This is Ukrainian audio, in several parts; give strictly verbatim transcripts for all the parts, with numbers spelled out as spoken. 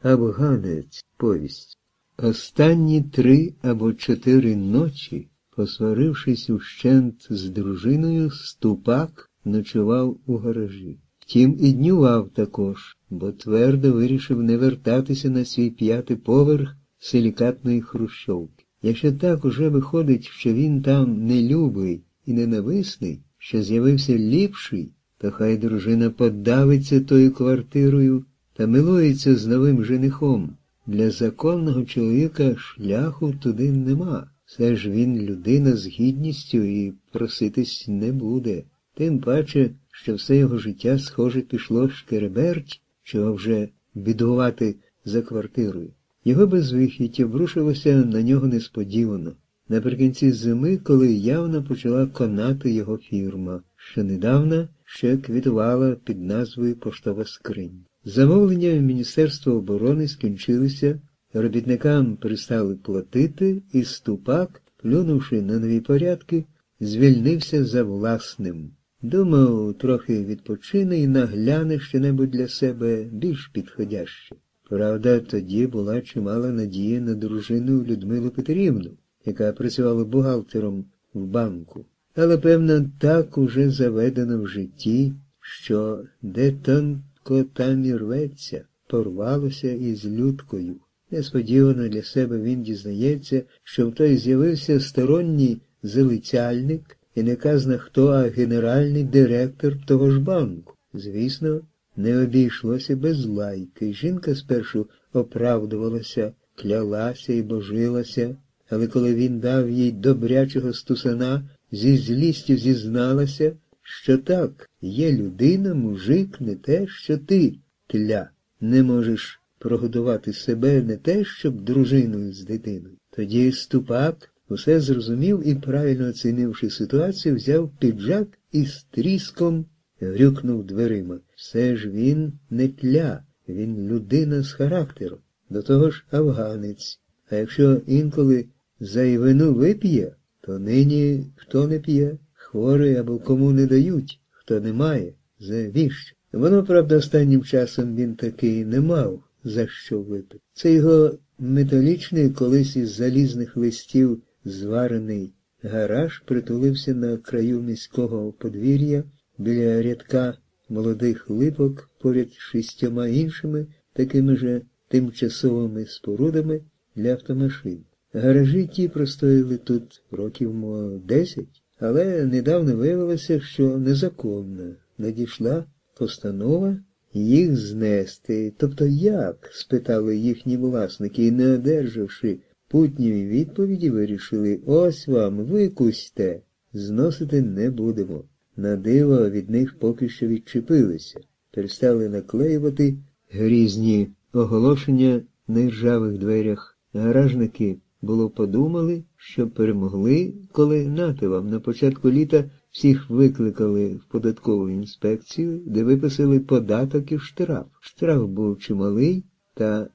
Афганець. Повість. Останні три або чотири ночі, посварившись ущент з дружиною, Ступак ночував у гаражі. Втім, і днював також, бо твердо вирішив не вертатися на свій п'ятий поверх силікатної хрущовки. Якщо так уже виходить, що він там нелюбий і ненависний, що з'явився ліпший, то хай дружина подавиться тою квартирою та милується з новим женихом. Для законного чоловіка шляху туди нема. Все ж він людина з гідністю і проситись не буде. Тим паче, що все його життя, схоже, пішло шкереберть, чого вже бідувати за квартирою. Його безвихідь обрушилося на нього несподівано. Наприкінці зими, коли явно почала конати його фірма, що недавно ще квітувала під назвою «Поштова скринь». Замовлення Міністерства оборони скінчилися, робітникам перестали платити, і Ступак, плюнувши на нові порядки, звільнився за власним. Думав, трохи відпочине і нагляне що-небудь для себе більш підходяще. Правда, тоді була чимала надія на дружину Людмилу Петрівну, яка працювала бухгалтером в банку. Але, певно, так уже заведено в житті, що де тонко там і рветься, порвалося із Людкою. Несподівано для себе він дізнається, що в той з'явився сторонній залицяльник, і не казна хто, а генеральний директор того ж банку. Звісно, не обійшлося без лайки. Жінка спершу оправдувалася, клялася і божилася, але коли він дав їй добрячого стусана, зі злістю зізналася, що так, є людина, мужик, не те, що ти, тля, не можеш прогодувати себе, не те, щоб дружиною з дитиною. Тоді Ступак усе зрозумів і, правильно оцінивши ситуацію, взяв піджак і з тріском грюкнув дверима. Все ж він не тля, він людина з характером, до того ж афганець. А якщо інколи зайвину вип'є, то нині хто не п'є, хворий або кому не дають, хто не має, завіщо. Воно, правда, останнім часом він таки не мав за що випити. Це його металічний, колись із залізних листів зварений гараж притулився на краю міського подвір'я біля рядка молодих липок поряд з шістьома іншими такими же тимчасовими спорудами для автомашин. Гаражі ті простояли тут років, мо, десять, але недавно виявилося, що незаконно надійшла постанова їх знести. Тобто як, спитали їхні власники, і не одержавши путньої відповіді, вирішили: ось вам, викусьте, зносити не будемо. На диво від них поки що відчепилися, перестали наклеювати грізні оголошення на іржавих дверях. Гаражники було подумали, що перемогли, коли нате вам на початку літа всіх викликали в податкову інспекцію, де виписали податок і штраф. Штраф був чималий, та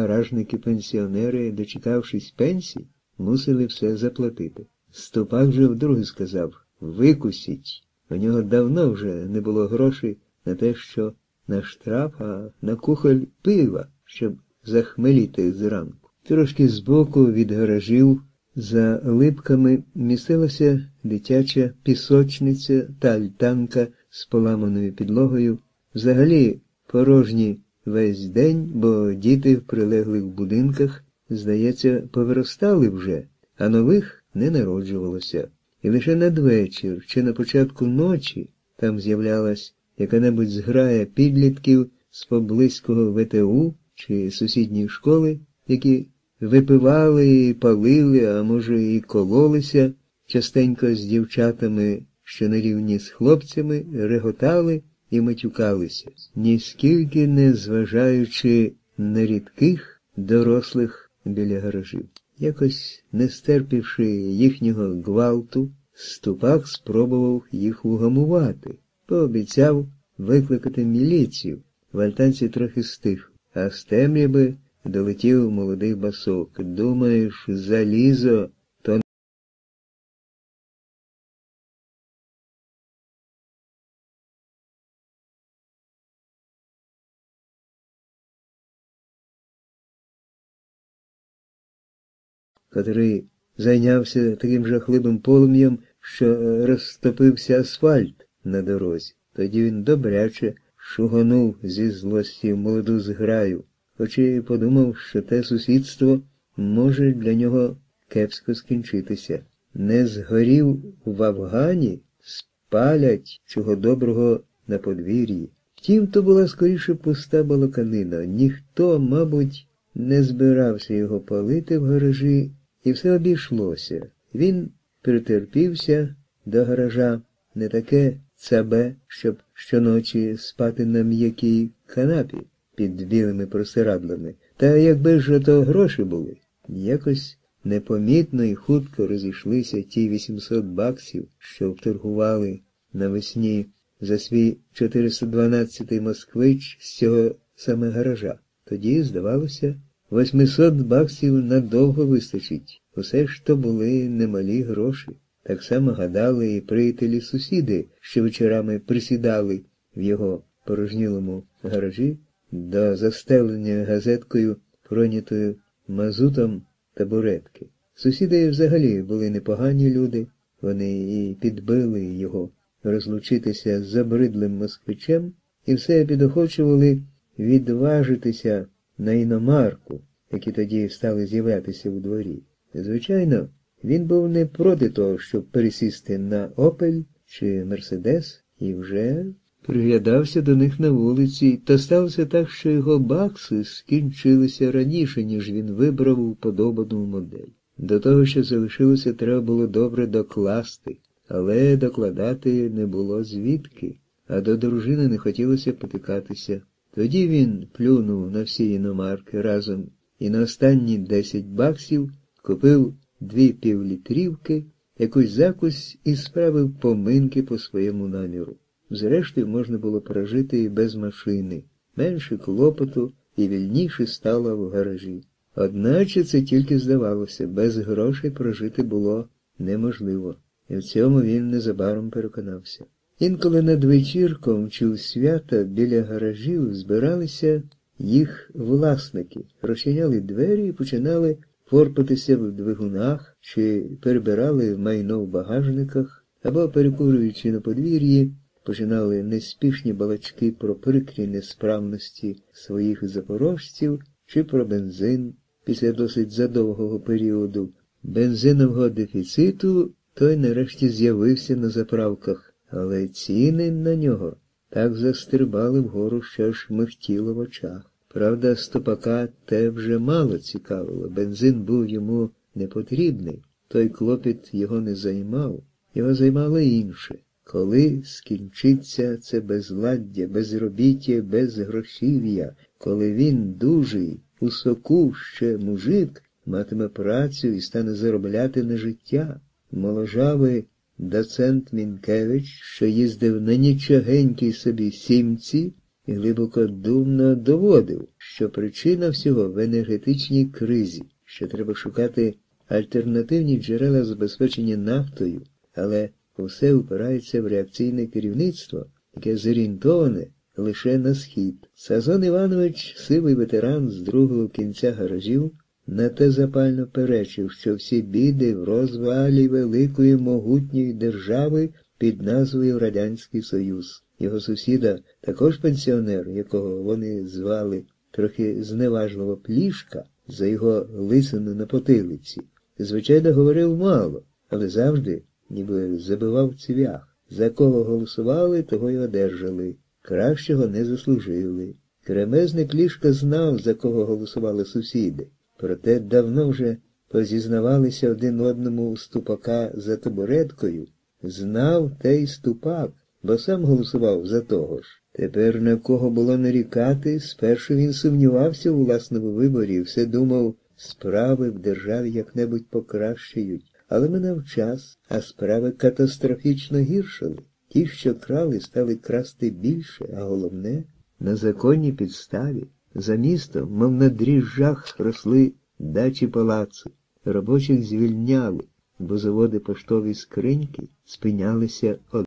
гаражники-пенсіонери, дочекавшись пенсії, мусили все заплатити. Ступак же вдруге сказав: викусіть. У нього давно вже не було грошей на те, що на штраф, а на кухоль пива, щоб захмеліти зранку. Трошки збоку від гаражів за липками містилася дитяча пісочниця та альтанка з поламаною підлогою. Взагалі порожні весь день, бо діти в прилеглих будинках, здається, повиростали вже, а нових не народжувалося. І лише надвечір чи на початку ночі там з'являлась яка-небудь зграя підлітків з поблизького ВТУ чи сусідньої школи, які випивали і палили, а може і кололися, частенько з дівчатами, що на рівні з хлопцями, реготали і матюкалися, ніскільки не зважаючи на рідких дорослих біля гаражів. Якось, не стерпівши їхнього гвалту, Ступак спробував їх угамувати, пообіцяв викликати міліцію. В альтанці трохи стих, а з темряви долетів молодий басок: думаєш, залізо котрий зайнявся таким жахливим полум'ям, що розтопився асфальт на дорозі. Тоді він добряче шуганув зі злості молоду зграю, хоч і подумав, що те сусідство може для нього кепсько скінчитися. Не згорів в Афгані, спалять чого доброго на подвір'ї. Втім, то була скоріше пуста балаканина. Ніхто, мабуть, не збирався його палити в гаражі, і все обійшлося. Він притерпівся до гаража, не таке цабе, щоб щоночі спати на м'якій канапі під білими простирадлами. Та якби ж то гроші були, якось непомітно і хутко розійшлися ті вісімсот баксів, що вторгували навесні за свій чотириста дванадцятий москвич з цього саме гаража. Тоді, здавалося, восьмисот баксів надовго вистачить. Усе ж то були немалі гроші. Так само гадали і приятелі-сусіди, що вечорами присідали в його порожнілому гаражі до застелення газеткою, пройнятою мазутом табуретки. Сусіди взагалі були непогані люди, вони і підбили його розлучитися з забридлим москвичем, і все підохочували відважитися на іномарку, які тоді стали з'являтися у дворі. Звичайно, він був не проти того, щоб пересісти на «Опель» чи «Мерседес», і вже приглядався до них на вулиці, та сталося так, що його бакси скінчилися раніше, ніж він вибрав уподобану модель. До того, що залишилося, треба було добре докласти, але докладати не було звідки, а до дружини не хотілося потикатися. Тоді він плюнув на всі іномарки разом і на останні десять баксів купив дві півлітрівки, якусь закусь і справив поминки по своєму наміру. Зрештою, можна було прожити і без машини, менше клопоту і вільніше стало в гаражі. Одначе це тільки здавалося, без грошей прожити було неможливо. І в цьому він незабаром переконався. Інколи над вечірком чи у свята біля гаражів збиралися їх власники, розчиняли двері і починали порпатися в двигунах, чи перебирали майно в багажниках, або, перекурюючи на подвір'ї, починали неспішні балачки про прикрі несправності своїх запорожців, чи про бензин після досить задовгого періоду бензинового дефіциту. Той нарешті з'явився на заправках, але ціни на нього так застрибали вгору, що аж михтіло в очах. Правда, Ступака те вже мало цікавило, бензин був йому не потрібний, той клопіт його не займав, його займало інше. Коли скінчиться це безладдя, безробіття, безгрошів'я, коли він дужий, у соку ще мужик, матиме працю і стане заробляти на життя. Моложавий доцент Мінкевич, що їздив на нічогенькій собі сімці, і глибокодумно доводив, що причина всього в енергетичній кризі, що треба шукати альтернативні джерела забезпечення нафтою, але усе упирається в реакційне керівництво, яке зорієнтоване лише на схід. Сазон Іванович, сивий ветеран з другого кінця гаражів, на те запально перечив, що всі біди в розвалі великої могутньої держави під назвою Радянський Союз. Його сусіда, також пенсіонер, якого вони звали трохи зневажливо Плішка, за його лисину на потилиці, звичайно, говорив мало, але завжди ніби забивав цвях. За кого голосували, того й одержали. Кращого не заслужили. Кремезний Плішка знав, за кого голосували сусіди. Проте давно вже позізнавалися один одному у Ступака за табуреткою. Знав те й Ступак, бо сам голосував за того ж. Тепер на кого було нарікати, спершу він сумнівався у власному виборі і все думав, справи в державі як-небудь покращають. Але минав час, а справи катастрофічно гіршали. Ті, що крали, стали красти більше, а головне – на законній підставі. За містом, мов на дріжджах, росли дачі палацу. Робочих звільняли, бо заводи поштові скриньки спинялися од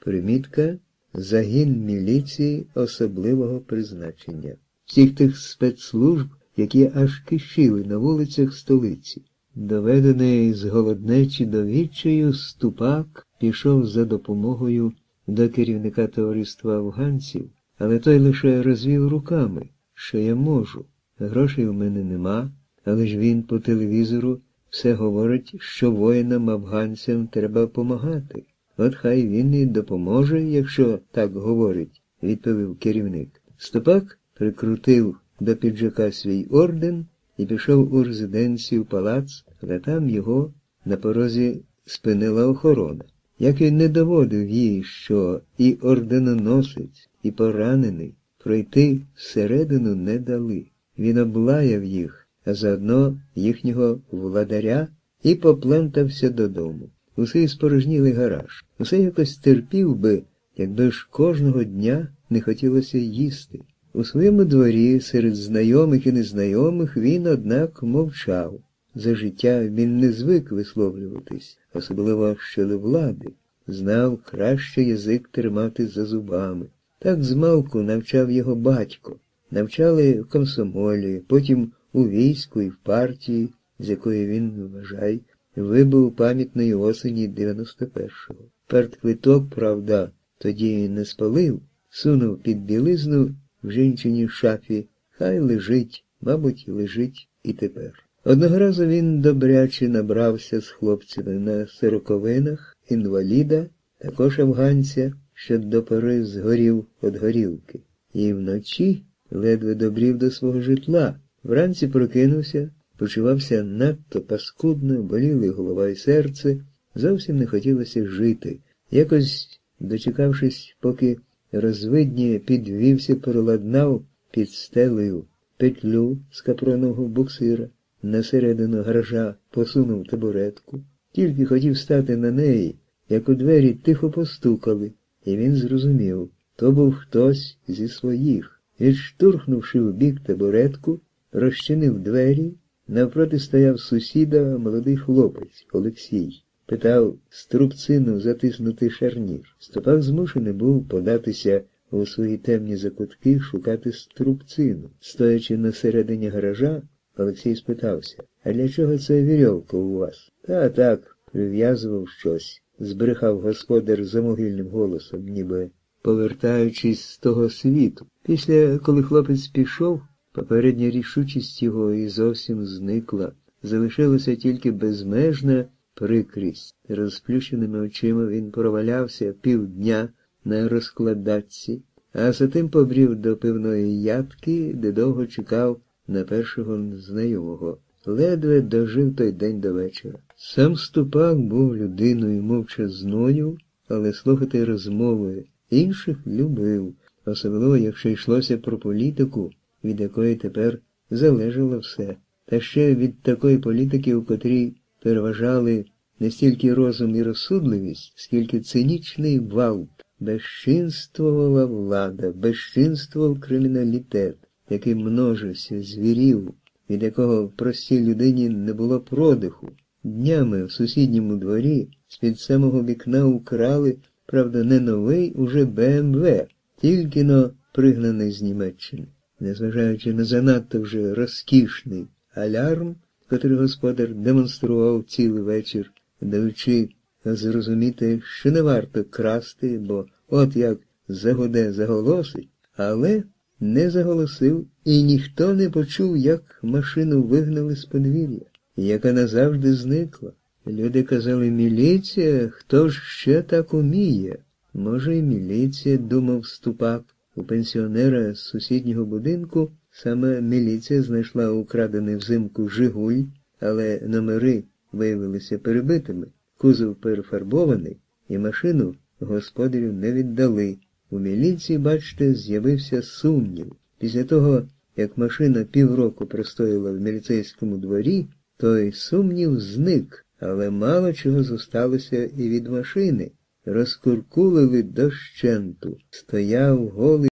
Примітка – загін міліції особливого призначення. Всіх тих спецслужб, які аж кишіли на вулицях столиці. Доведений з голоднечі до відчаю, Ступак пішов за допомогою до керівника товариства афганців, але той лише розвів руками, що я можу. Грошей у мене нема, але ж він по телевізору все говорить, що воїнам-афганцям треба допомагати. От хай він і допоможе, якщо так говорить, відповів керівник. Ступак прикрутив до піджака свій орден і пішов у резиденцію палац, але там його на порозі спинила охорона. Як він не доводив їй, що і орденоносець, і поранений, пройти всередину не дали. Він облаяв їх, а заодно їхнього владаря, і поплентався додому. Усе спорожнілий гараж. Усе якось терпів би, якби ж кожного дня не хотілося їсти. У своєму дворі, серед знайомих і незнайомих, він, однак, мовчав. За життя він не звик висловлюватись, особливо щодо влади. Знав краще язик тримати за зубами. Так змалку навчав його батько. Навчали в комсомолі, потім у війську і в партії, з якої він, вважай, вибув пам'ятної осені дев'яносто першого. Партквиток, правда, тоді не спалив, сунув під білизну в жінчиній шафі, хай лежить, мабуть, лежить і тепер. Одного разу він добряче набрався з хлопцями на сороковинах інваліда, також афганця, що до пори згорів від горілки. І вночі ледве добрів до свого житла. Вранці прокинувся, почувався надто паскудно, боліли голова і серце, зовсім не хотілося жити. Якось, дочекавшись, поки розвидніє, підвівся, переладнав під стелею петлю з капронового буксира, на середину гаража посунув табуретку. Тільки хотів стати на неї, як у двері тихо постукали, і він зрозумів, то був хтось зі своїх. Відштурхнувши в бік табуретку, розчинив двері, навпроти стояв сусіда молодий хлопець Олексій. Питав струбцину затиснути шарнір. Ступак змушений був податися у свої темні закутки шукати струбцину. Стоячи на середині гаража, Олексій спитався: «А для чого це вірьовка у вас?» «Та так, прив'язував щось», – збрехав господар замогильним голосом, ніби повертаючись з того світу. Після, коли хлопець пішов, попередня рішучість його і зовсім зникла. Залишилася тільки безмежна прикрість. Розплющеними очима він провалявся півдня на розкладатці, а затим побрів до пивної ядки, де довго чекав на першого знайомого. Ледве дожив той день до вечора. Сам Ступак був людиною мовчазною, але слухати розмови інших любив, особливо якщо йшлося про політику, від якої тепер залежало все. Та ще від такої політики, у котрій переважали не стільки розум і розсудливість, скільки цинічний гвалт. Безчинствувала влада, безчинствував криміналітет, який множився, звірів, від якого в простій людині не було продиху. Днями в сусідньому дворі з-під самого вікна украли, правда, не новий, уже Бе Ем Ве, тільки-но пригнаний з Німеччини. Незважаючи на занадто вже розкішний алярм, котрий господар демонстрував цілий вечір, даючи зрозуміти, що не варто красти, бо от як загуде заголосить, але не заголосив, і ніхто не почув, як машину вигнали з подвір'я, яка назавжди зникла. Люди казали: «Міліція? Хто ж ще так уміє?» Може, і міліція, думав Ступак. У пенсіонера з сусіднього будинку саме міліція знайшла украдений взимку «Жигуль», але номери виявилися перебитими, кузов перефарбований, і машину господарю не віддали. У міліції, бачите, з'явився сумнів. Після того, як машина півроку простояла в міліцейському дворі, той сумнів зник, але мало чого зосталося і від машини. Розкуркулили дощенту. Стояв голий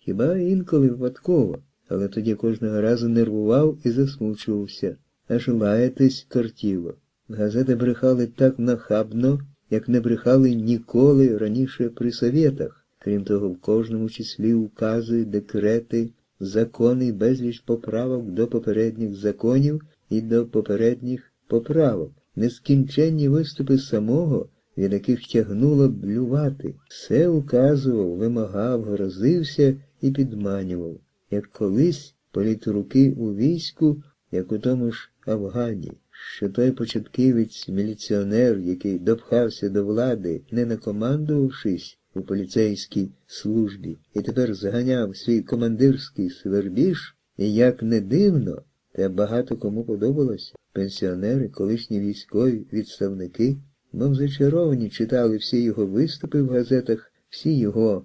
хіба інколи випадково, але тоді кожного разу нервував і засмучувався, аж лаятись кортіло. Газети брехали так нахабно, як не брехали ніколи раніше при совєтах. Крім того, в кожному числі укази, декрети, закони і безліч поправок до попередніх законів і до попередніх поправок. Нескінченні виступи самого, від яких тягнуло блювати. Все указував, вимагав, грозився і підманював. Як колись політруки у війську, як у тому ж Афгані, що той початківець-міліціонер, який допхався до влади, не накомандувавшись у поліцейській службі, і тепер зганяв свій командирський свербіж, і як не дивно, те багато кому подобалося. Пенсіонери, колишні військові, відставники, мов зачаровані, читали всі його виступи в газетах, всі його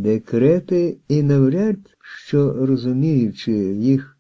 декрети і навряд, що розуміючи в їх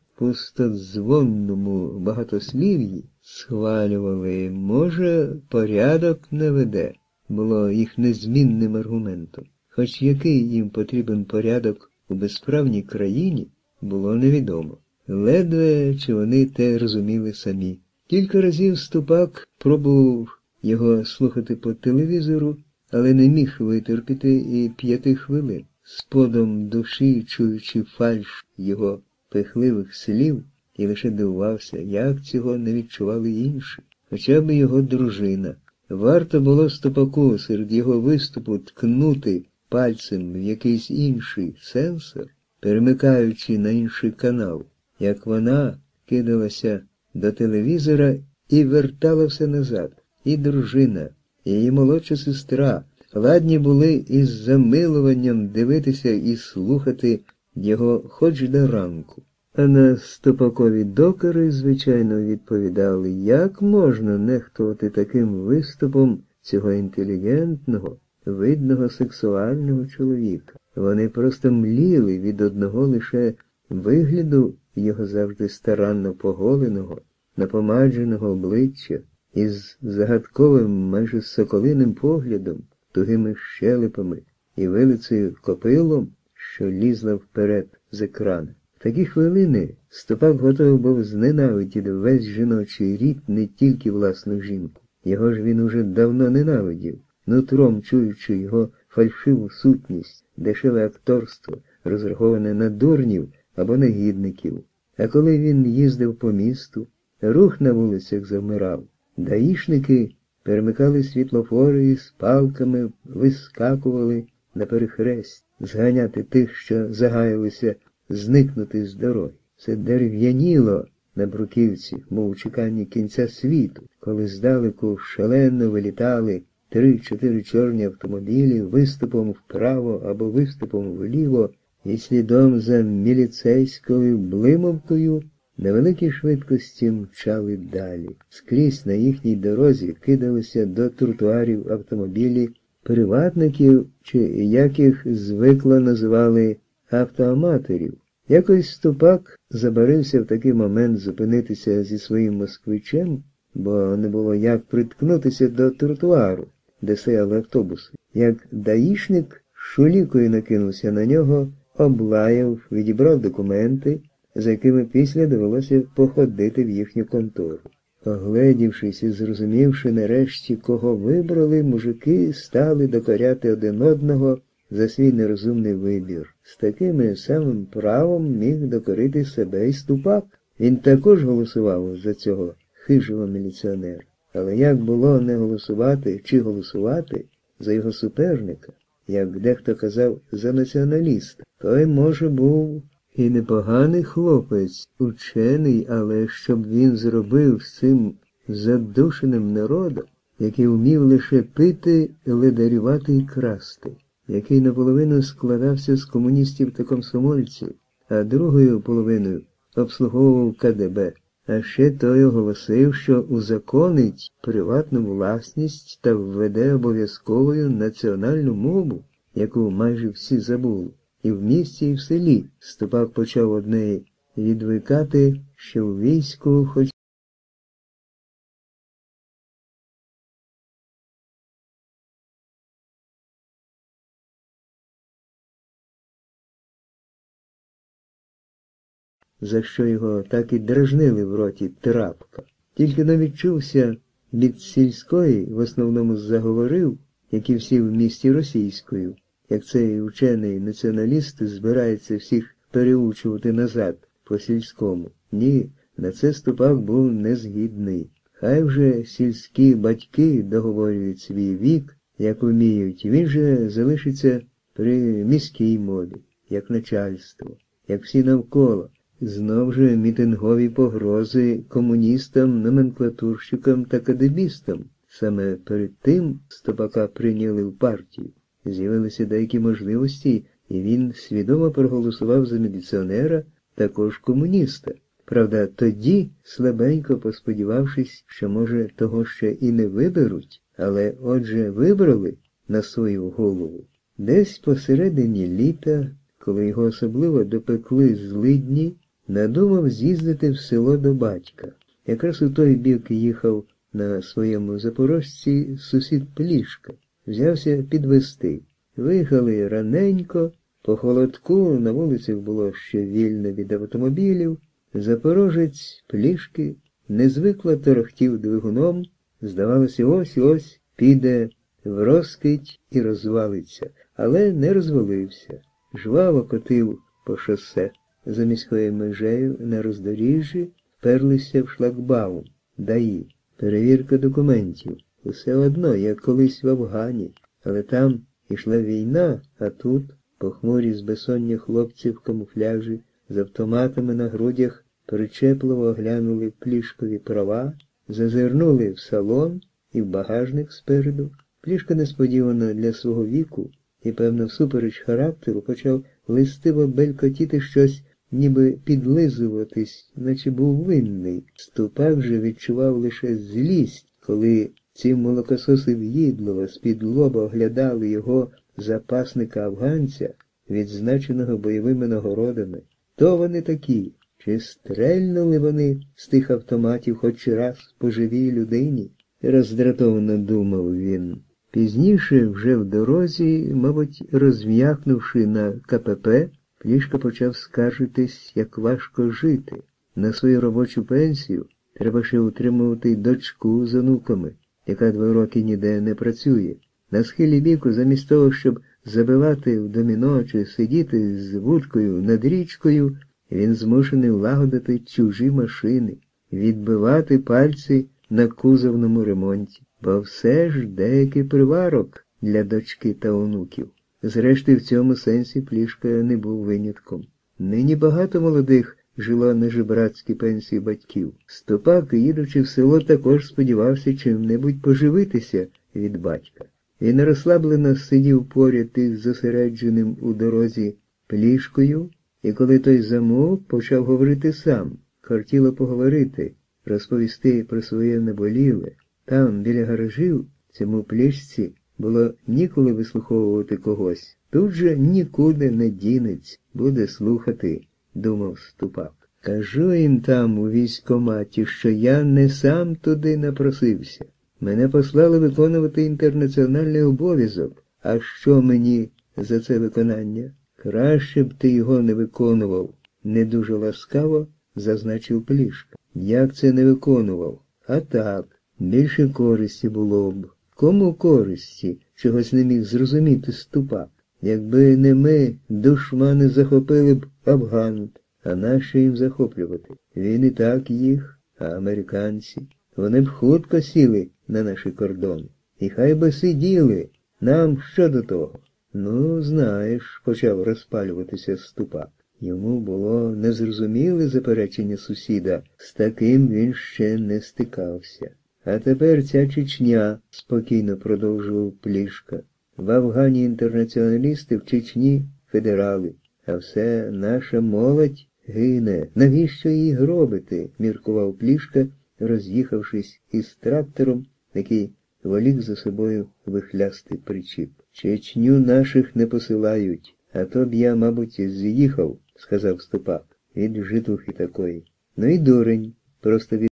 пустодзвонному багатослів'ї, схвалювали, може, порядок не веде, було їх незмінним аргументом. Хоч який їм потрібен порядок у безправній країні, було невідомо. Ледве чи вони те розуміли самі. Кілька разів Ступак пробував його слухати по телевізору, але не міг витерпіти і п'яти хвилин. Сподом душі, чуючи фальш його пихливих слів, і лише дивувався, як цього не відчували інші, хоча б його дружина. Варто було Ступаку серед його виступу ткнути пальцем в якийсь інший сенсор, перемикаючи на інший канал, як вона кидалася до телевізора і вертала все назад. І дружина, і її молодша сестра ладні були із замилуванням дивитися і слухати його хоч до ранку. А на Ступакові докори, звичайно, відповідали, як можна нехтувати таким виступом цього інтелігентного, видного сексуального чоловіка. Вони просто мліли від одного лише вигляду його завжди старанно поголеного, напомадженого обличчя, із загадковим, майже соколиним поглядом, тугими щелепами і вилицею копилом, що лізла вперед з екрана. В такі хвилини Ступак готовий був зненавидіти весь жіночий рід, не тільки власну жінку. Його ж він уже давно ненавидів, нутром чуючи його фальшиву сутність, дешеве акторство, розраховане на дурнів або негідників. А коли він їздив по місту, рух на вулицях завмирав. Даїшники перемикали світлофори і з палками вискакували на перехресть, зганяти тих, що загаялися зникнути з дороги. Це дерев'яніло на бруківці, мов у чеканні кінця світу, коли здалеку шалено вилітали три-чотири чорні автомобілі виступом вправо або виступом вліво, і слідом за міліцейською блимовкою на великій швидкості мчали далі. Скрізь на їхній дорозі кидалися до тротуарів автомобілі приватників, чи як їх звикло називали автоаматорів. Якось Ступак забарився в такий момент зупинитися зі своїм москвичем, бо не було як приткнутися до тротуару, де стояли автобуси. Як даїшник шулікою накинувся на нього, облаяв, відібрав документи, за якими після довелося походити в їхню контору. Огледівшись і зрозумівши нарешті, кого вибрали, мужики стали докоряти один одного за свій нерозумний вибір. З таким самим правом міг докорити себе і Ступак. Він також голосував за цього хижого міліціонера. Але як було не голосувати чи голосувати за його суперника, як дехто казав, за націоналіста? Той, може, був і непоганий хлопець, учений, але щоб він зробив з цим задушеним народом, який вмів лише пити, ледарювати і красти, який наполовину складався з комуністів та комсомольців, а другою половиною обслуговував ка де бе. А ще той оголосив, що узаконить приватну власність та введе обов'язковою національну мову, яку майже всі забули. І в місті, і в селі Ступак почав одне відвикати, що в війську хоч за що його так і дражнили в роті трапка. Тільки но відчувся від сільської, в основному заговорив, як і всі в місті російською, як цей учений націоналіст збирається всіх переучувати назад по сільському. Ні, на це Ступак був незгідний. Хай вже сільські батьки договорюють свій вік, як вміють, він же залишиться при міській мові, як начальство, як всі навколо. Знов же мітингові погрози комуністам, номенклатурщикам та кадебістам. Саме перед тим Ступака прийняли в партію. З'явилися деякі можливості, і він свідомо проголосував за міліціонера, також комуніста. Правда, тоді, слабенько посподівавшись, що, може, того ще і не виберуть, але отже вибрали на свою голову. Десь посередині літа, коли його особливо допекли злидні, надумав з'їздити в село до батька. Якраз у той бік їхав на своєму запорожці сусід Плішка. Взявся підвести. Виїхали раненько, по холодку, на вулицях було ще вільно від автомобілів. Запорожець Плішки незвикло торохтів двигуном, здавалося, ось-ось піде в розкить і розвалиться, але не розвалився. Жваво котив по шосе. За міською межею на роздоріжжі вперлися в шлагбаум, ДАІ. Перевірка документів. Усе одно, як колись в Афгані. Але там ішла війна, а тут похмурі з безсоння хлопці в камуфляжі з автоматами на грудях причепливо оглянули Плішкові права, зазирнули в салон і в багажник спереду. Плішка несподівано для свого віку і, певно, всупереч характеру, почав листиво белькотіти щось, ніби підлизуватись, наче був винний. Ступак же відчував лише злість, коли ці молокососи в'їдливо з-під лоба оглядали його запасника-афганця, відзначеного бойовими нагородами. То вони такі? Чи стрельнули вони з тих автоматів хоч раз по живій людині? Роздратовано думав він. Пізніше, вже в дорозі, мабуть, розм'якнувши на КПП, Плішка почав скаржитись, як важко жити. На свою робочу пенсію треба ще утримувати дочку з онуками, яка два роки ніде не працює. На схилі віку, замість того, щоб забивати в доміно чи сидіти з вудкою над річкою, він змушений лагодити чужі машини, відбивати пальці на кузовному ремонті. Бо все ж деякий приварок для дочки та онуків. Зрештою, в цьому сенсі Плішка не був винятком. Нині багато молодих жило на жебрацькій пенсії батьків. Ступак, їдучи в село, також сподівався чим-небудь поживитися від батька. Він розслаблено сидів поряд із зосередженим у дорозі Плішкою, і коли той замовк, почав говорити сам. Хотіло поговорити, розповісти про своє наболіле. Там, біля гаражів, цьому Плішці було ніколи вислуховувати когось. Тут же нікуди не дінець, буде слухати, думав Ступак. Кажу їм там у військкоматі, що я не сам туди напросився. Мене послали виконувати інтернаціональний обов'язок. А що мені за це виконання? Краще б ти його не виконував, не дуже ласкаво зазначив Плішка. Як це не виконував? А так, більше користі було б. Кому користі? Чогось не міг зрозуміти Ступак. Якби не ми, душмани захопили б Афган, а нащо їм захоплювати? Він і так їх, а американці. Вони б хутко сіли на наші кордони. І хай би сиділи, нам що до того? Ну, знаєш, почав розпалюватися Ступак. Йому було незрозуміле заперечення сусіда, з таким він ще не стикався. А тепер ця Чечня, спокійно продовжував Плішка. В Афгані інтернаціоналісти, в Чечні федерали. А все наша молодь гине. Навіщо її гробити? Міркував Плішка, роз'їхавшись із трактором, який волік за собою вихлястий причіп. Чечню наших не посилають, а то б я, мабуть, з'їхав, сказав Ступак, від житухи такої. Ну і дурень, просто від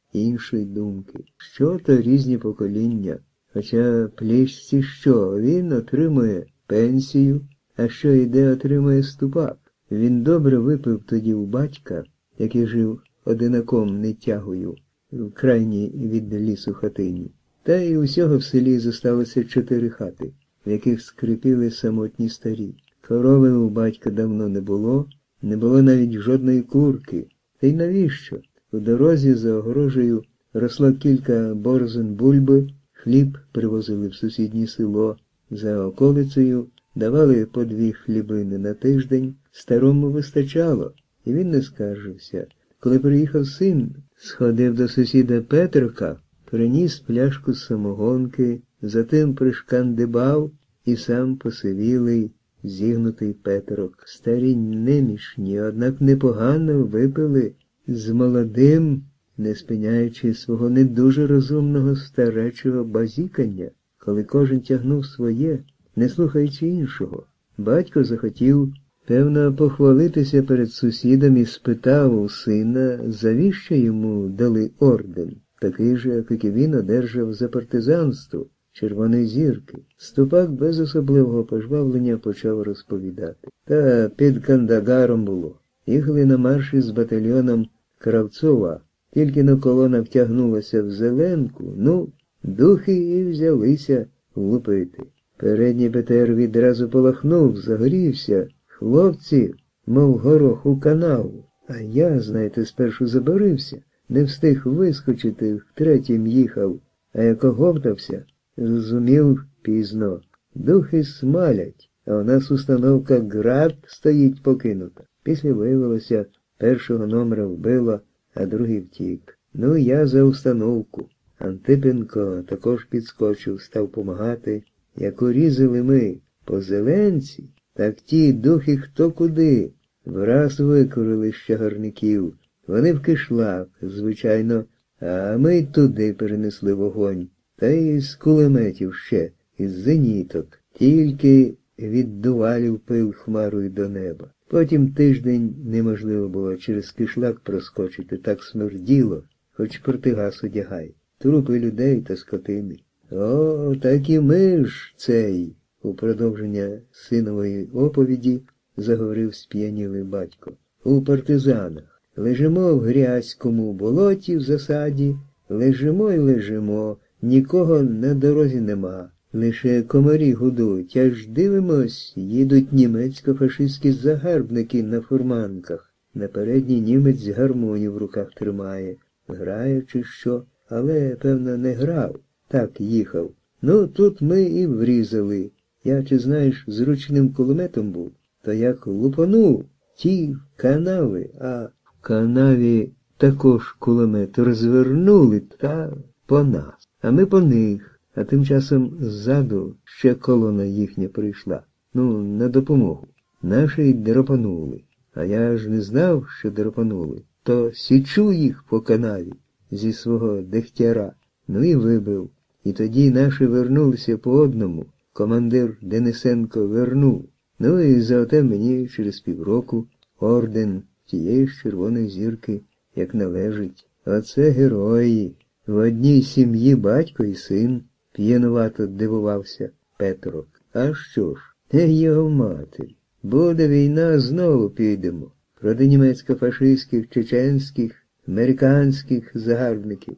іншої думки. Що то різні покоління. Хоча Плішці що, він отримує пенсію, а що йде отримує Ступак. Він добре випив тоді у батька, який жив одинаком нетягою, в крайній від лісу хатині. Та й усього в селі зосталося чотири хати, в яких скрипіли самотні старі. Корови у батька давно не було, не було навіть жодної курки. Та й навіщо? У дорозі за огорожею росло кілька борзин бульби, хліб привозили в сусіднє село. За околицею давали по дві хлібини на тиждень, старому вистачало, і він не скаржився. Коли приїхав син, сходив до сусіда Петрока, приніс пляшку самогонки, затим пришкандибав і сам посивілий, зігнутий Петрок. Старі немішні, однак непогано випили з молодим, не спиняючи свого не дуже розумного старечого базікання, коли кожен тягнув своє, не слухаючи іншого. Батько захотів, певно, похвалитися перед сусідом і спитав у сина, завіщо йому дали орден, такий же, як і він одержав за партизанство Червоної Зірки. Ступак без особливого пожвавлення почав розповідати. Та під Кандагаром було. Їхали на марші з батальйоном Кравцова. Тільки на колона втягнулася в зеленку, ну, духи і взялися лупити. Передній БТР відразу полахнув, загорівся. Хлопці, мов горох у канаву. А я, знаєте, спершу заборився, не встиг вискочити, втретім їхав, а як оговтався, зрозумів пізно. Духи смалять, а у нас установка «Град» стоїть покинута. Після виявилося, першого номера вбило, а другий втік. Ну, я за установку. Антипенко також підскочив, став помагати. Як урізали ми по зеленці, так ті духи хто куди. Враз викурили з чагарників. Вони в кишлак, звичайно, а ми й туди перенесли вогонь. Та й з кулеметів ще, із зеніток. Тільки від дувалів пил хмарою до неба. Потім тиждень неможливо було через кишлак проскочити, так смерділо, хоч протигаз одягай. Трупи людей та скотини. О, так і ми ж цей, у продовження синової оповіді заговорив сп'янілий батько. У партизанах. Лежимо в грязькому болоті в засаді, лежимо й лежимо, нікого на дорозі нема. Лише комарі гудуть, аж дивимось, їдуть німецько-фашистські загарбники на фурманках. На передній німець гармонію в руках тримає. Грає чи що, але, певно, не грав. Так їхав. Ну, тут ми і врізали. Я, чи знаєш, з ручним кулеметом був, то як лупанув, ті канави, а в канаві також кулемет розвернули та по нас, а ми по них. А тим часом ззаду ще колона їхня прийшла. Ну, на допомогу. Наші й драпанули. А я ж не знав, що драпанули. То січу їх по канаві зі свого дегтяра. Ну і вибив. І тоді наші вернулися по одному. Командир Денисенко вернув. Ну і за оте мені через півроку орден тієї ж Червоної Зірки, як належить. Оце герої. В одній сім'ї батько і син. П'янувато дивувався Петрок. А що ж? Е, його матері. Буде війна, знову підемо. Проти німецько-фашистських, чеченських, американських загарбників.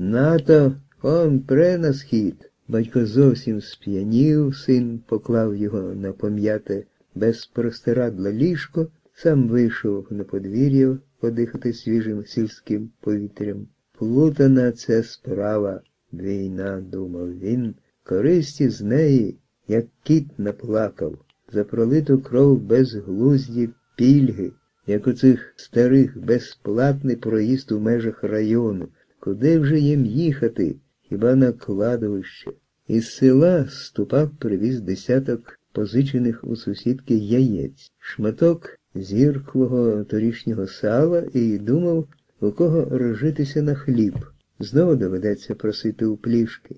НАТО, он пре на схід. Батько зовсім сп'янів, син поклав його на пом'яте без простирадла ліжко, сам вийшов на подвір'я подихати свіжим сільським повітрям. Плутана це справа. Війна, думав він, користі з неї, як кіт наплакав, за пролиту кров безглузді пільги, як у цих старих безплатний проїзд у межах району. Куди вже їм їхати, хіба на кладовище? Із села Ступак привіз десяток позичених у сусідки яєць, шматок зірклого торішнього сала і думав, у кого розжитися на хліб. Знову доведеться просити у Плішки.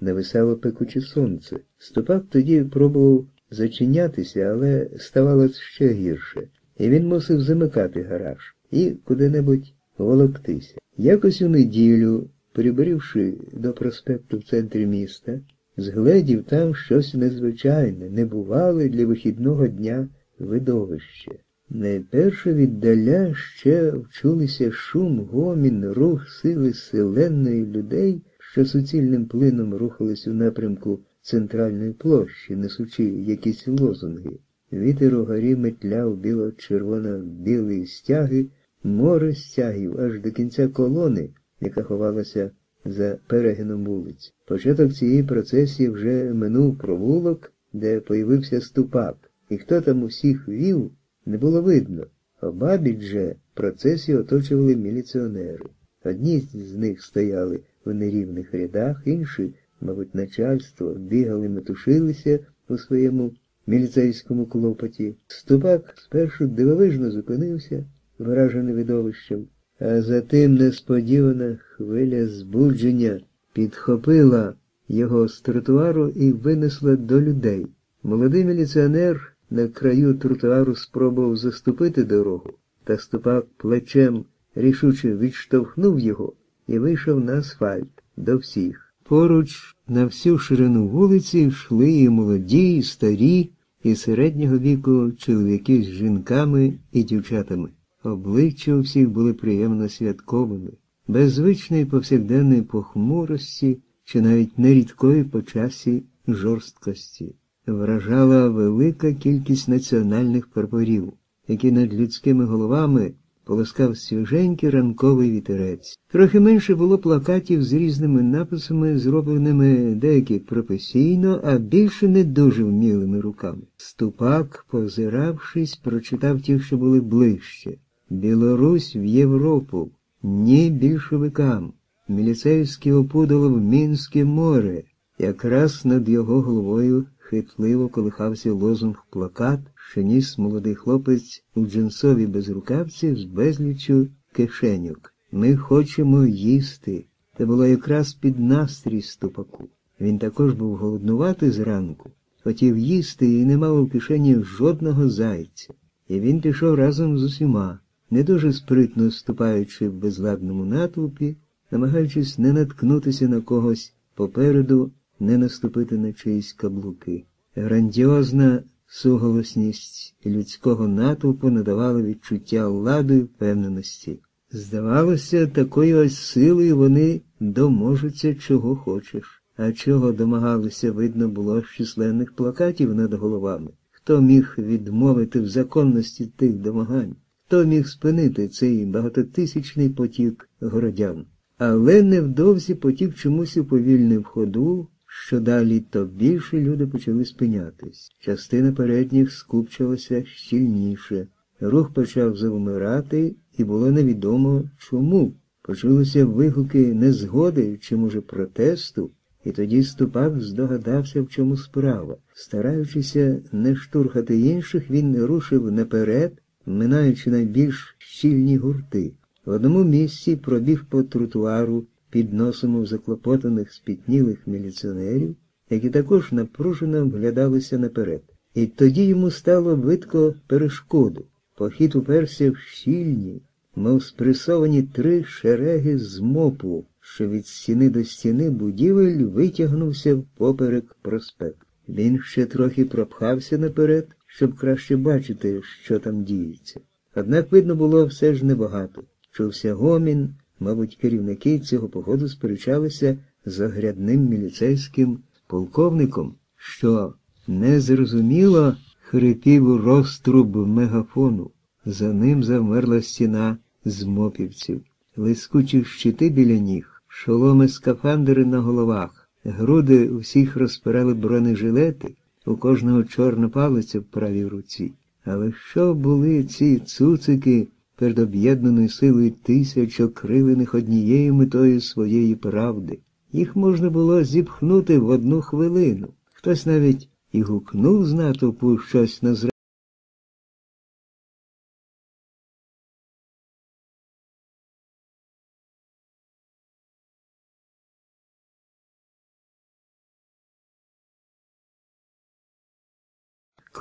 нависало пекуче сонце. Ступак тоді пробував зачинятися, але ставало ще гірше. І він мусив замикати гараж і куди-небудь волоктися. Якось у неділю, приберівши до проспекту в центрі міста, згледів там щось незвичайне, небувале для вихідного дня видовище. Найперше віддаля ще вчулися шум, гомін, рух сили селенної людей, що суцільним плином рухались у напрямку центральної площі, несучи якісь лозунги. Вітер угорі метляв біло-червоно-білі стяги, море стягів аж до кінця колони, яка ховалася за перегином вулиць. Початок цієї процесії вже минув провулок, де появився Ступак, і хто там усіх вів, не було видно. Обабіч же процесію оточували міліціонери. Одні з них стояли в нерівних рядах, інші, мабуть, начальство, бігали, метушилися у своєму міліцейському клопоті. Ступак спершу дивовижно зупинився, вражений видовищем, а затим несподівана хвиля збудження підхопила його з тротуару і винесла до людей. Молодий міліціонер на краю тротуару спробував заступити дорогу, та Ступак плечем рішуче відштовхнув його і вийшов на асфальт до всіх. Поруч на всю ширину вулиці йшли і молоді, і старі, і середнього віку чоловіки з жінками і дівчатами. Обличчя у всіх були приємно святковими, без звичної повсякденної похмурості чи навіть нерідкої по часі жорсткості. Вражала велика кількість національних прапорів, які над людськими головами полоскав свіженький ранковий вітерець. Трохи менше було плакатів з різними написами, зробленими деякі професійно, а більше не дуже вмілими руками. Ступак, позиравшись, прочитав ті, що були ближче. «Білорусь в Європу! Ні більшовикам! Міліцейське опудало в Мінське море!» Якраз над його головою хитливо колихався лозунг-плакат, що ніс молодий хлопець у джинсовій безрукавці з безліччю кишеньок. «Ми хочемо їсти!» Це було якраз під настрій Ступаку. Він також був голоднуватий зранку, хотів їсти і не мав у кишені жодного зайця. І він пішов разом з усіма, не дуже спритно ступаючи в безладному натовпі, намагаючись не наткнутися на когось попереду, не наступити на чиїсь каблуки. Грандіозна суголосність людського натовпу надавала відчуття ладу і впевненості. Здавалося, такою ось силою вони доможуться чого хочеш. А чого домагалися, видно було з численних плакатів над головами. Хто міг відмовити в законності тих домагань? Хто міг спинити цей багатотисячний потік городян? Але невдовзі потік чомусь уповільнив ходу, що далі то більше люди почали спинятись. Частина передніх скупчилася щільніше. Рух почав завмирати, і було невідомо чому. Почулися вигуки незгоди чи, може, протесту, і тоді Ступак здогадався, в чому справа. Стараючися не штурхати інших, він рушив наперед, минаючи найбільш щільні гурти. В одному місці пробіг по тротуару під носом у заклопотаних спітнілих міліціонерів, які також напружено вглядалися наперед. І тоді йому стало видко перешкоду. Похід уперся в щільні, мов спресовані три шереги з мопу, що від стіни до стіни будівель витягнувся впоперек проспект. Він ще трохи пропхався наперед, щоб краще бачити, що там діється. Однак видно було все ж небагато. Чувся гомін, мабуть, керівники цього походу сперечалися з огрядним міліцейським полковником, що незрозуміло хрипів розтруб мегафону. За ним завмерла стіна з мопівців. Лискучі щити біля ніг, шоломи скафандри на головах, груди у всіх розпирали бронежилети, у кожного чорна палиця в правій руці. Але що були ці цуцики перед об'єднаною силою тисяч окрилених однією метою своєї правди? Їх можна було зіпхнути в одну хвилину. Хтось навіть і гукнув з натовпу щось на зра.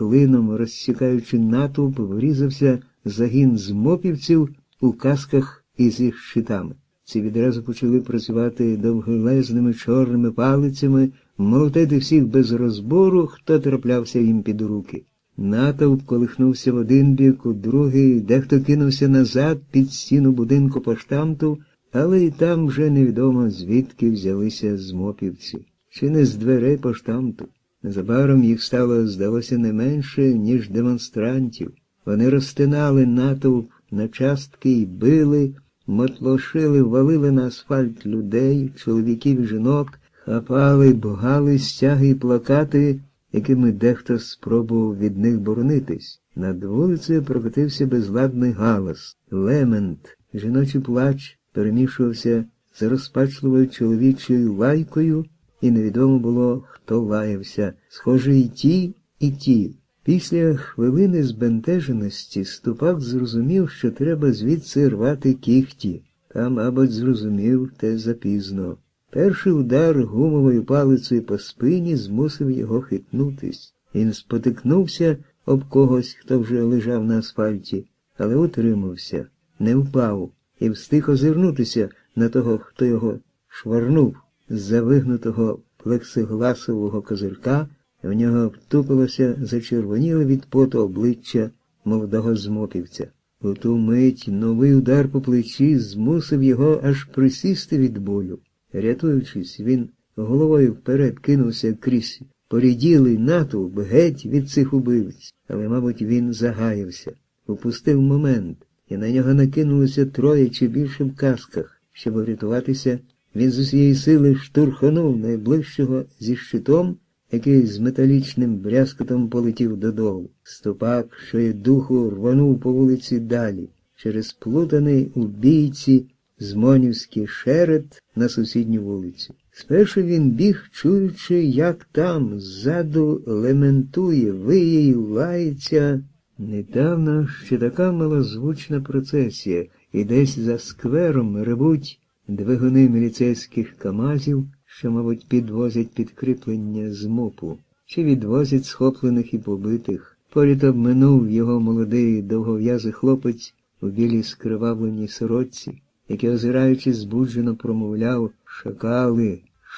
клином, розсікаючи натовп, врізався загін змопівців у касках із їх щитами. Ці відразу почали працювати довгелезними чорними палицями, молотити всіх без розбору, хто траплявся їм під руки. Натовп колихнувся в один бік, у другий, дехто кинувся назад під стіну будинку поштамту, але і там вже невідомо, звідки взялися змопівці. Чи не з дверей поштамту. Незабаром їх стало, здалося, не менше, ніж демонстрантів. Вони розтинали натовп на частки і били, мотлошили, валили на асфальт людей, чоловіків і жінок, хапали, богали стяги і плакати, якими дехто спробував від них боронитись. Над вулицею прокотився безладний галас, лемент, жіночий плач перемішувався з розпачливою чоловічою лайкою, і невідомо було, хто лаявся. Схоже, і ті, і ті. Після хвилини збентеженості Ступак зрозумів, що треба звідси рвати кіхті. Та, мабуть, зрозумів те запізно. Перший удар гумовою палицею по спині змусив його хитнутись. Він спотикнувся об когось, хто вже лежав на асфальті, але утримався, не впав і встиг озирнутися на того, хто його шварнув. З-за вигнутого плексигласового козирка в нього втупилося зачервоніле від поту обличчя молодого змопівця. У ту мить новий удар по плечі змусив його аж присісти від болю. Рятуючись, він головою вперед кинувся крізь поріділий натовп геть від цих убивць. Але, мабуть, він загаявся, упустив момент, і на нього накинулося троє чи більше в касках. Щоб врятуватися, він з усієї сили штурхонув найближчого зі щитом, який з металічним брязкотом полетів додолу. Ступак, що є духу, рванув по вулиці далі, через плутаний у бійці змонівський шерет на сусідню вулицю. Спершу він біг, чуючи, як там, ззаду, лементує, виє й лається. Недавно ще така малозвучна процесія, і десь за сквером ревуть двигуни міліцейських камазів, що, мабуть, підвозять підкріплення з мопу, чи відвозять схоплених і побитих. Поряд обминув його молодий довгов'язий хлопець у білій скривавленій сорочці, який, озираючись, збуджено промовляв «Шакали,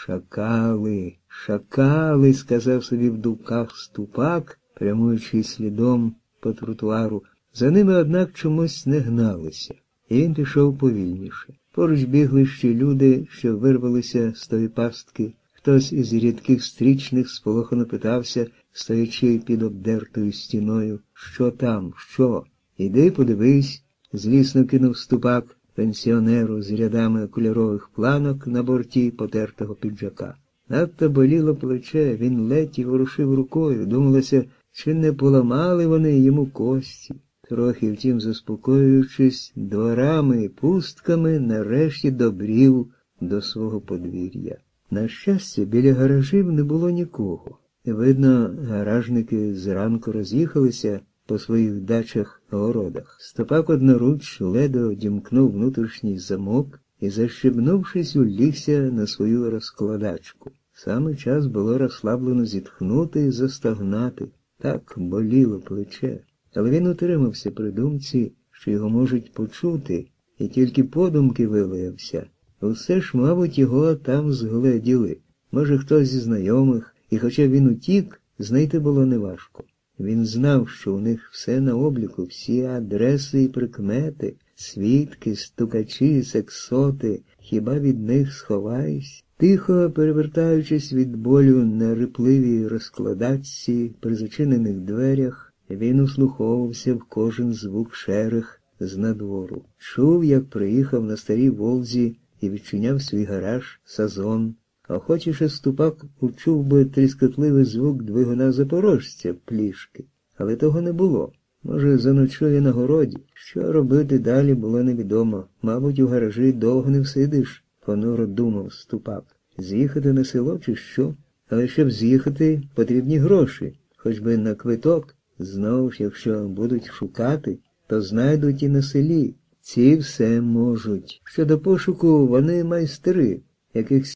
шакали, шакали», сказав собі в думках Ступак, прямуючи слідом по тротуару. За ними, однак, чомусь не гналися, і він пішов повільніше. Поруч бігли ще люди, що вирвалися з тої пастки. Хтось із рідких стрічних сполохано питався, стоячи під обдертою стіною, що там, що? «Іди подивись», злісно кинув Ступак пенсіонеру з рядами кольорових планок на борті потертого піджака. Надто боліло плече, він ледь і ворушив рукою, думалося, чи не поламали вони йому кості. Трохи, втім, заспокоюючись, дворами і пустками, нарешті добрів до свого подвір'я. На щастя, біля гаражів не було нікого. Видно, гаражники зранку роз'їхалися по своїх дачах-городах. Ступак одноруч ледо одімкнув внутрішній замок і, защебнувшись, улігся на свою розкладачку. Саме час було розслаблено зітхнути і застогнати. Так боліло плече. Але він утримався при думці, що його можуть почути, і тільки подумки вилаявся. Усе ж, мабуть, його там згледіли. Може, хтось зі знайомих, і хоча він утік, знайти було неважко. Він знав, що у них все на обліку, всі адреси і прикмети, свідки, стукачі, сексоти, хіба від них сховаєшся? Тихо, перевертаючись від болю на рипливій розкладачці при зачинених дверях, він услуховувався в кожен звук шерех з надвору. Чув, як приїхав на старій Волзі і відчиняв свій гараж Сазон. Охочіше Ступак учув би тріскотливий звук двигуна запорожця плішки. Але того не було. Може, заночує на городі. Що робити далі, було невідомо. Мабуть, у гаражі довго не всидиш, понуро думав Ступак. З'їхати на село чи що? Але щоб з'їхати, потрібні гроші, хоч би на квиток. Знову ж, якщо будуть шукати, то знайдуть і на селі. Ці все можуть. Щодо пошуку, вони майстри, яких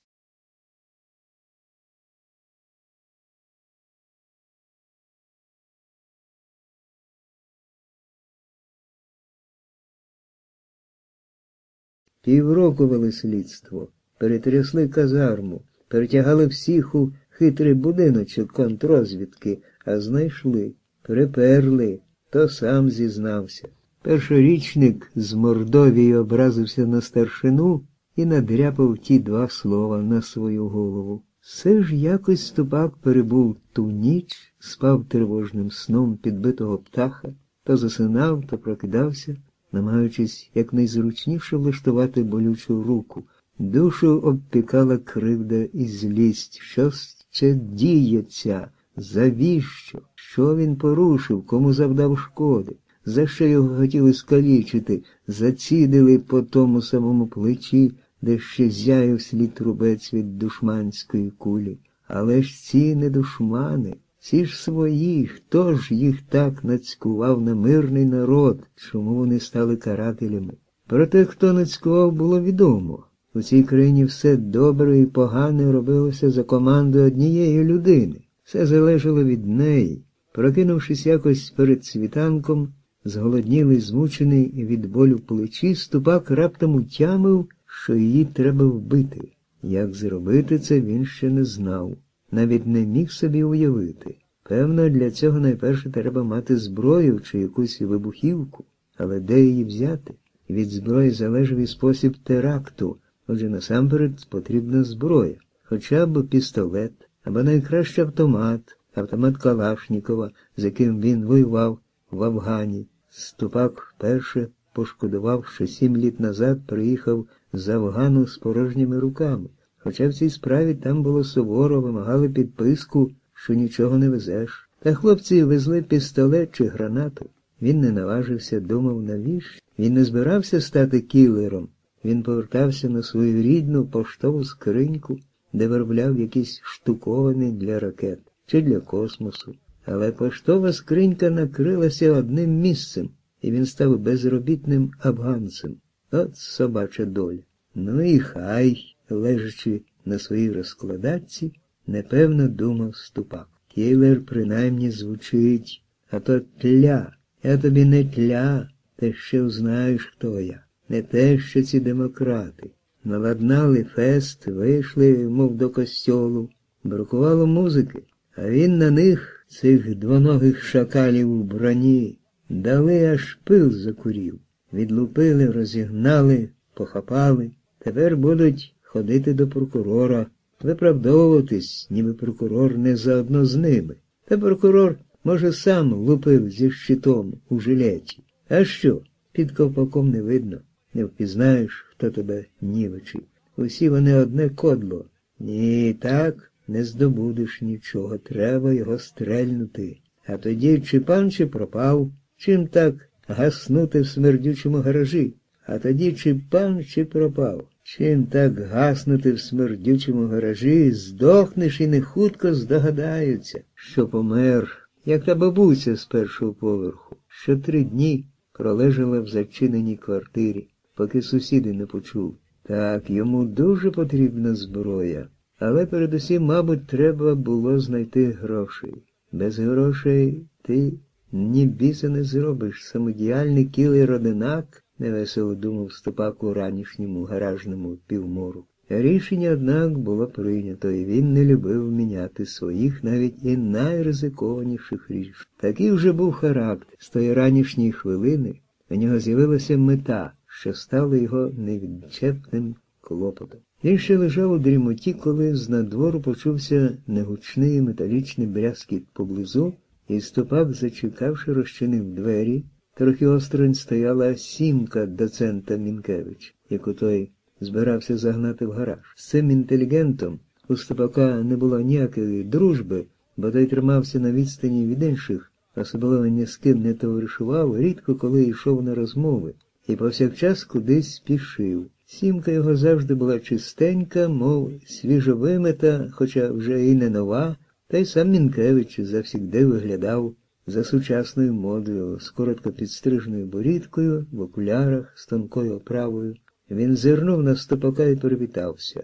Півроку вели слідство, перетрясли казарму, перетягали всіх у хитрий будиночок контррозвідки, а знайшли, приперли, то сам зізнався. Першорічник з Мордовії образився на старшину і надряпав ті два слова на свою голову. Все ж якось Ступак перебув ту ніч, спав тривожним сном підбитого птаха, то засинав, то прокидався, намагаючись якнайзручніше влаштувати болючу руку. Душу обпікала кривда і злість. Що ще діється? Завіщо? Що він порушив? Кому завдав шкоди? За що його хотіли скалічити? Зацідили по тому самому плечі, де ще зяяв слід трубець від душманської кулі. Але ж ці не душмани, ці ж свої, хто ж їх так нацькував на мирний народ, чому вони стали карателями? Про те, хто нацькував, було відомо. У цій країні все добре і погане робилося за командою однієї людини. Все залежало від неї. Прокинувшись якось перед світанком, зголоднілий, змучений від болю в плечі, Ступак раптом утямив, що її треба вбити. Як зробити це, він ще не знав. Навіть не міг собі уявити. Певно, для цього найперше треба мати зброю чи якусь вибухівку. Але де її взяти? Від зброї залежав і спосіб теракту. Отже, насамперед потрібна зброя. Хоча б пістолет, або найкраще автомат, автомат Калашнікова, з яким він воював в Афгані. Ступак вперше пошкодував, що сім літ назад приїхав з Афгану з порожніми руками. Хоча в цій справі там було суворо, вимагали підписку, що нічого не везеш. Та хлопці везли пістолет чи гранату. Він не наважився, думав, навіщо? Він не збирався стати кілером. Він повертався на свою рідну поштову скриньку, де виробляв якісь штуковини для ракет чи для космосу. Але поштова скринька накрилася одним місцем, і він став безробітним афганцем. От собача доля. Ну і хай, лежачи на своїй розкладачці, непевно думав Ступак. Кілер принаймні звучить, а то тля. Я тобі не тля, ти ще узнаєш, хто я. Не те, що ці демократи. Наладнали фест, вийшли, мов до костьолу. Бракувало музики, а він на них, цих двоногих шакалів у броні, дали, аж пил закурів. Відлупили, розігнали, похапали. Тепер будуть ходити до прокурора, виправдовуватись, ніби прокурор не заодно з ними. Та прокурор, може, сам лупив зі щитом у жилеті. А що? Під ковпаком не видно. Не впізнаєш, хто тебе нівечить. Усі вони одне кодло. Ні, так не здобудеш нічого, треба його стрельнути. А тоді чи пан, чи пропав, чим так гаснути в смердючому гаражі. А тоді чи пан, чи пропав, чим так гаснути в смердючому гаражі, здохнеш і не хутко здогадаються, що помер, як та бабуся з першого поверху, що три дні пролежала в зачиненій квартирі, поки сусіди не почули. Так, йому дуже потрібна зброя, але передусім, мабуть, треба було знайти грошей. Без грошей ти ні біса не зробиш. Самодіяльний кілер-одинак, невесело думав Ступак у ранішньому гаражному півмору. Рішення, однак, було прийнято, і він не любив міняти своїх навіть і найризикованіших рішень. Такий вже був характер. З тої ранішньої хвилини у нього з'явилася мета, що стала його невідчепним клопотом. Він ще лежав у дрімоті, коли з надвору почувся негучний металічний брязкіт поблизу, і Ступак, зачекавши, розчинив двері. Трохи осторонь стояла сімка доцента Мінкевич, яку той збирався загнати в гараж. З цим інтелігентом у Ступака не було ніякої дружби, бо той тримався на відстані від інших, особливо ні з ким не товаришував, рідко коли йшов на розмови, і повсякчас кудись спішив. Сімка його завжди була чистенька, мов свіжовимита, хоча вже і не нова, та й сам Мінкевич завсігди виглядав за сучасною модою, з коротко підстриженою борідкою, в окулярах, з тонкою оправою. Він зирнув на Ступака і привітався.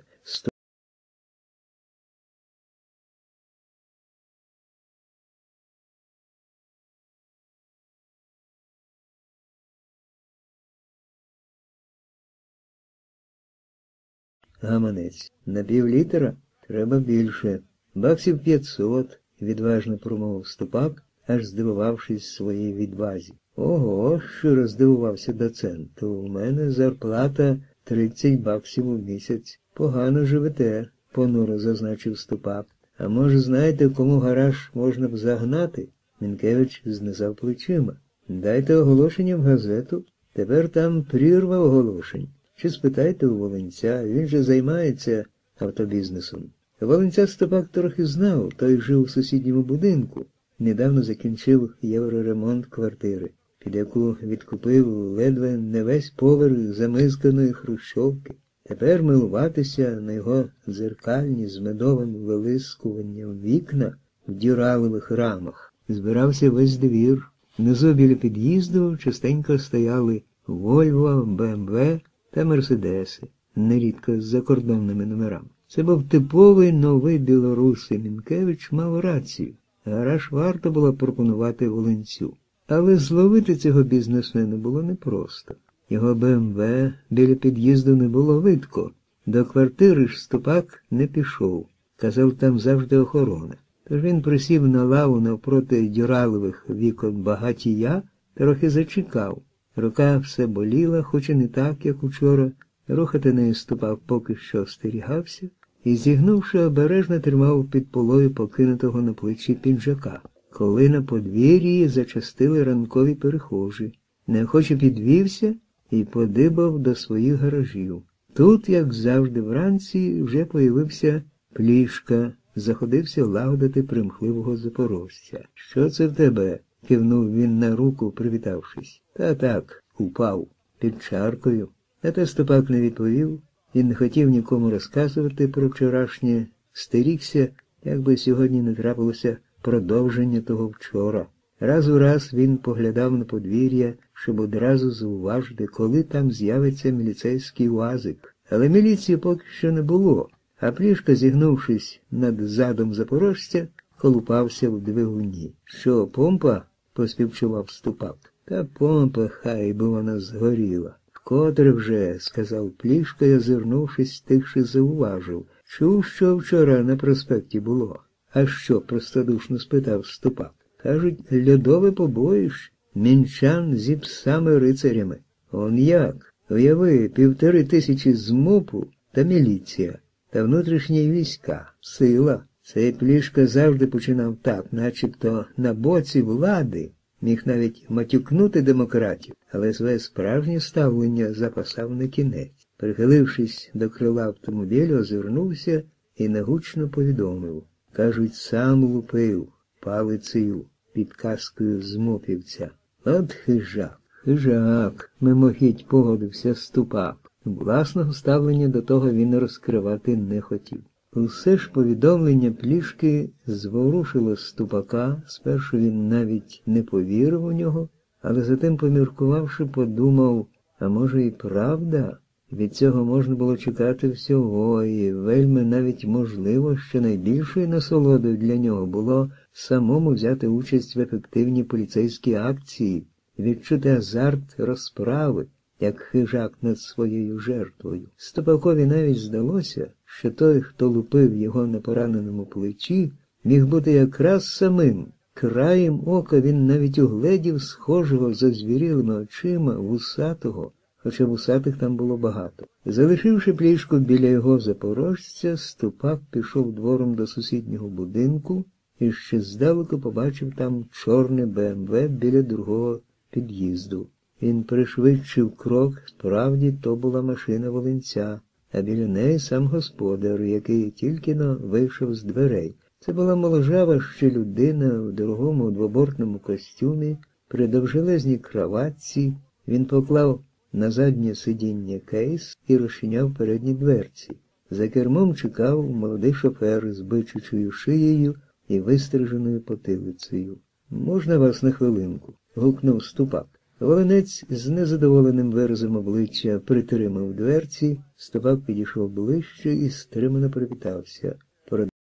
гаманець. На півлітра? Треба більше. Баксів п'ятсот, відважно промовив Ступак, аж здивувавшись своїй відвазі. Ого, щиро здивувався доцент, то у мене зарплата тридцять баксів у місяць. Погано живете, понуро зазначив Ступак. А може, знаєте, кому гараж можна б загнати? Мінкевич знизав плечима. Дайте оголошення в газету. Тепер там прірва оголошень. Чи спитайте у Волинця, він же займається автобізнесом. Волинця Ступак трохи знав, той жив у сусідньому будинку. Недавно закінчив євроремонт квартири, під яку відкупив ледве не весь поверх замисканої хрущовки. Тепер милуватися на його дзеркальні з медовим вилискуванням вікна в дюралевих рамах збирався весь двір. Внизу біля під'їзду частенько стояли Вольво, Бе Ем Ве та Мерседеси, нерідко з закордонними номерами. Це був типовий новий білорус, і Мінкевич мав рацію. Гараж варто було пропонувати Волинцю. Але зловити цього бізнесмена було непросто. Його Бе Ем Ве біля під'їзду не було видко. До квартири ж Ступак не пішов. Казав, там завжди охорона. Тож він присів на лаву навпроти дюралевих вікон багатія, трохи зачекав. Рука все боліла, хоч і не так, як учора. Рухати нею Ступак поки що остерігався і, зігнувши, обережно тримав під полою покинутого на плечі піджака. Коли на подвір'ї зачастили ранкові перехожі, неохоче підвівся і подибав до своїх гаражів. Тут, як завжди вранці, вже появився Плішка, заходився лагодити примхливого запорожця. «Що це в тебе?» – кивнув він на руку, привітавшись. «Та так, упав. Під чаркою». На те Ступак не відповів і не хотів нікому розказувати про вчорашнє. Стерігся, якби сьогодні не трапилося продовження того вчора. Раз у раз він поглядав на подвір'я, щоб одразу зауважити, коли там з'явиться міліцейський УАЗик. Але міліції поки що не було, а Плішка, зігнувшись над задом запорожця, колупався в двигуні. «Що, помпа?» – поспівчував Ступак. «Та помпа, хай би вона згоріла». «Вкотре вже», – сказав Плішка і, озирнувшись, тихше зауважив. «Чув, що вчора на проспекті було?» «А що?» – простодушно спитав Ступак. «Кажуть, льодове побоїще, мінчан зі псами-рицарями». «Он як? Уяви, півтори тисячі з МОПу та міліція, та внутрішні війська, сила». Цей Плішка завжди починав так, начебто на боці влади, міг навіть матюкнути демократів, але своє справжнє ставлення запасав на кінець. Прихилившись до крила автомобіля, озирнувся і негучно повідомив. Кажуть, сам лупив палицею під каскою з мопівця. От хижак, хижак, мимохідь погодився Ступак. Власного ставлення до того він розкривати не хотів. Усе ж повідомлення Плішки зворушило Ступака, спершу він навіть не повірив у нього, але затим, поміркувавши, подумав, а може і правда? Від цього можна було чекати всього, і вельми навіть можливо, що найбільшою насолодою для нього було самому взяти участь в ефективній поліцейській акції, відчути азарт розправи, як хижак над своєю жертвою. Ступакові навіть здалося, що той, хто лупив його на пораненому плечі, міг бути якраз самим. Краєм ока він навіть угледів схожого за звірілими очима вусатого, хоча вусатих там було багато. Залишивши Плішку біля його запорожця, Ступак пішов двором до сусіднього будинку і ще здалеку побачив там чорне Бе Ем Ве біля другого під'їзду. Він пришвидшив крок, справді то була машина Волинця, а біля неї сам господар, який тільки-но вийшов з дверей. Це була моложава ще людина в дорогому двобортному костюмі, при довжелезній краватці. Він поклав на заднє сидіння кейс і розчиняв передні дверці. За кермом чекав молодий шофер з бичачою шиєю і вистриженою потилицею. «Можна вас на хвилинку?» – гукнув Ступак. Волинець з незадоволеним виразом обличчя притримав дверці, Ступак підійшов ближче і стримано привітався.